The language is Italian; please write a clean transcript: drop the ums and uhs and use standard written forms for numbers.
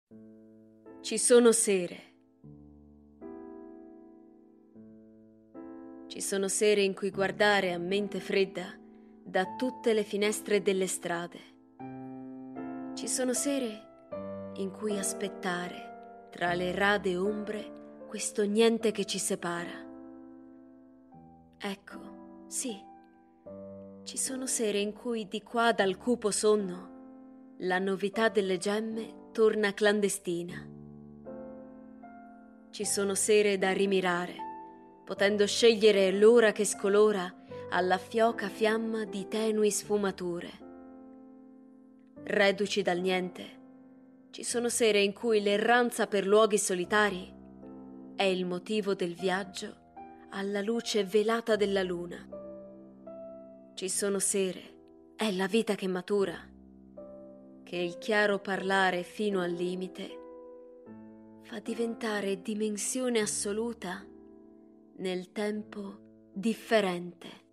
Ci sono sere. Ci sono sere in cui guardare a mente fredda da tutte le finestre delle strade. Ci sono sere in cui aspettare tra le rade ombre questo niente che ci separa. Ecco, sì, ci sono sere in cui di qua dal cupo sonno la novità delle gemme torna clandestina. Ci sono sere da rimirare, potendo scegliere l'ora che scolora alla fioca fiamma di tenui sfumature. Reduci dal niente, ci sono sere in cui l'erranza per luoghi solitari è il motivo del viaggio alla luce velata della luna. Ci sono sere, è la vita che matura, che il chiaro parlare fino al limite fa diventare dimensione assoluta nel tempo differente.